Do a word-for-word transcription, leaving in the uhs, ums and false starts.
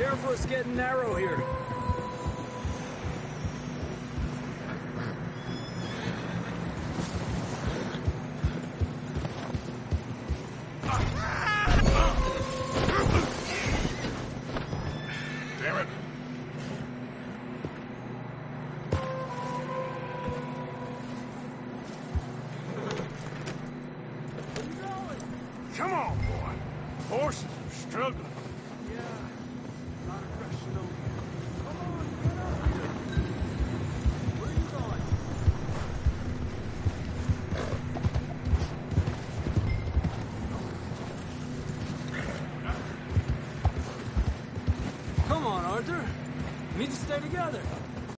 Careful, it's getting narrow here. Damn it. Come on, boy. Horses are struggling. Yeah, a lot of pressure over here. Come on, get up here. Where are you going? Come on, Arthur. We need to stay together.